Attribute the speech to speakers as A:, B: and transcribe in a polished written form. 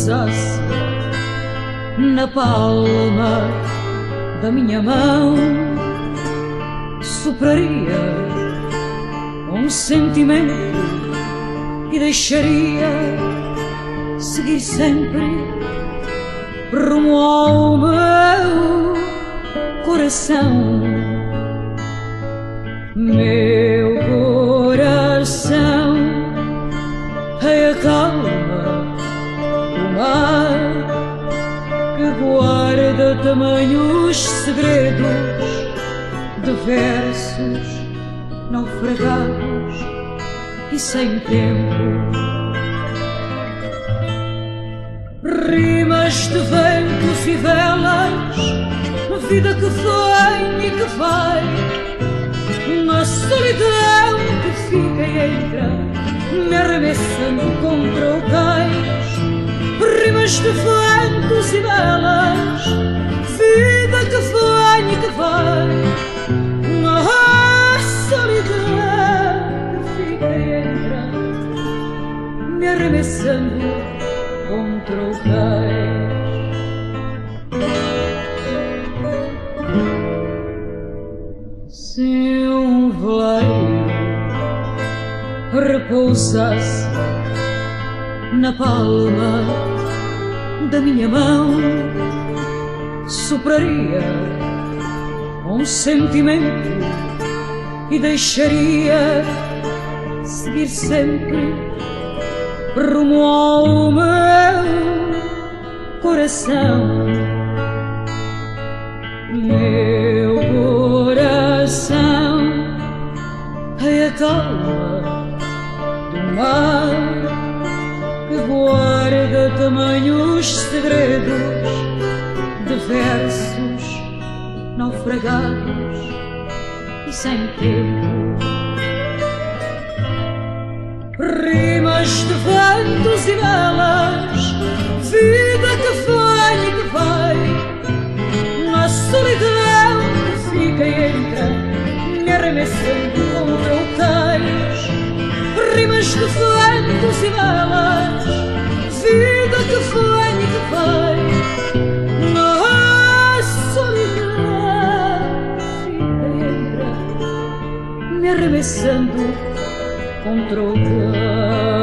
A: repousasse na palma da minha mão, sopraria um sentimento e deixaria seguir sempre rumo ao meu coração. Meu coração é a calma do mar que guarda tamanhos segredos de versos naufragados e sem tempo. Rimas de ventos e velas, vida que vem e que vai, na solidão que fica e entra, me arremessando contra o cais. Rimas de ventos e velas, vida que vem e que vai, na solidão que fica e entra, me arremessando contra o cais. Se um veleiro repousasse na palma da minha mão, sopraria um sentimento e deixaria seguir sempre rumo ao meu coração. Meu coração é a calma do mar que guarda tamanhos segredos de versos naufragados e sem tempo. Rimas de ventos e velas, vida que vem e que vai, na solidão que fica e entra, me arremessando contra o cais. Rimas de ventos e velas, vida que vem e que vai, na solidão que fica e entra, me arremessando contra o cais.